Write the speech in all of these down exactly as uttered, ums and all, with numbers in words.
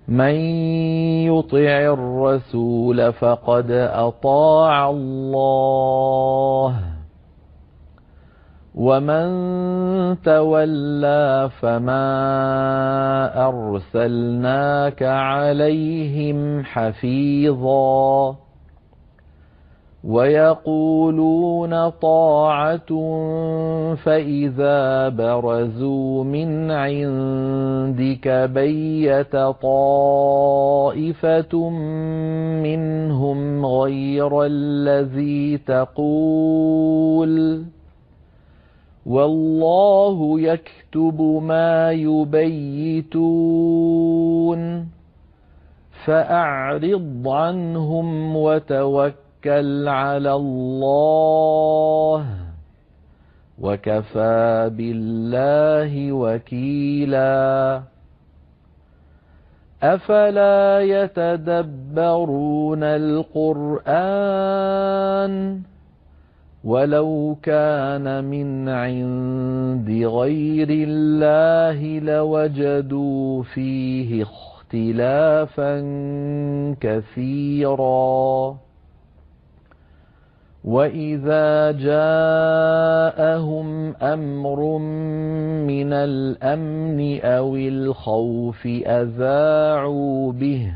من يطع الرسول فقد أطاع الله ومن تولى فما أرسلناك عليهم حفيظا ويقولون طاعة فإذا برزوا من عندك بيت طائفة منهم غير الذي تقول والله يكتب ما يبيتون فأعرض عنهم وتوكل على الله وكفى بالله وكيلا أفلا يتدبرون القرآن ولو كان من عند غير الله لوجدوا فيه اختلافا كثيرا وإذا جاءهم أمر من الأمن أو الخوف أذاعوا به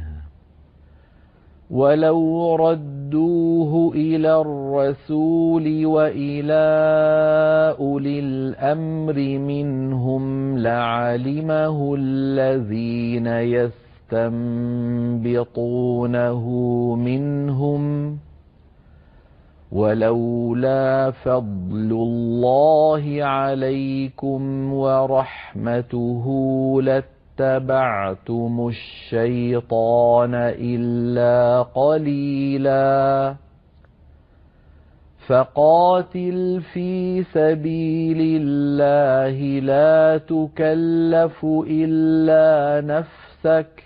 ولو ردوه إلى الرسول وإلى أولي الأمر منهم لعلمه الذين يستنبطونه منهم ولولا فضل الله عليكم ورحمته لاتبعتم الشيطان إلا قليلا فقاتل في سبيل الله لا تكلف إلا نفسك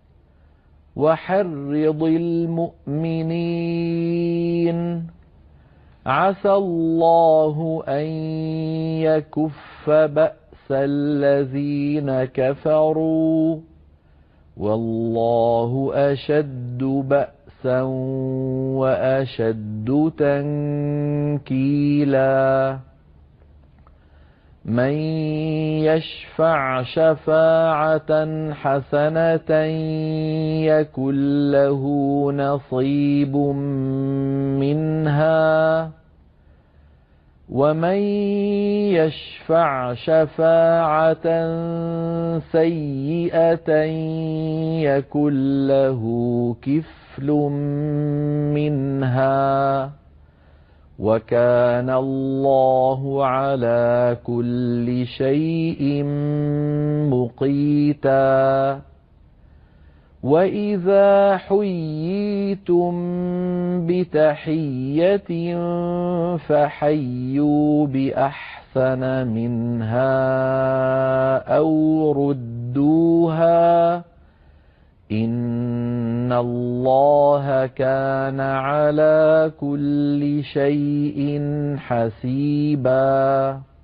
وحرض المؤمنين عسى الله أن يكف بأس الذين كفروا والله أشد بأسا وأشد تنكيلا من يشفع شفاعة حسنة يكن له نصيب منها ومن يشفع شفاعة سيئة يكن له كفل منها وكان الله على كل شيء مقيتا وإذا حييتم بتحية فحيوا بأحسن منها أو ردوها إن الله كان على كل شيء حسيبا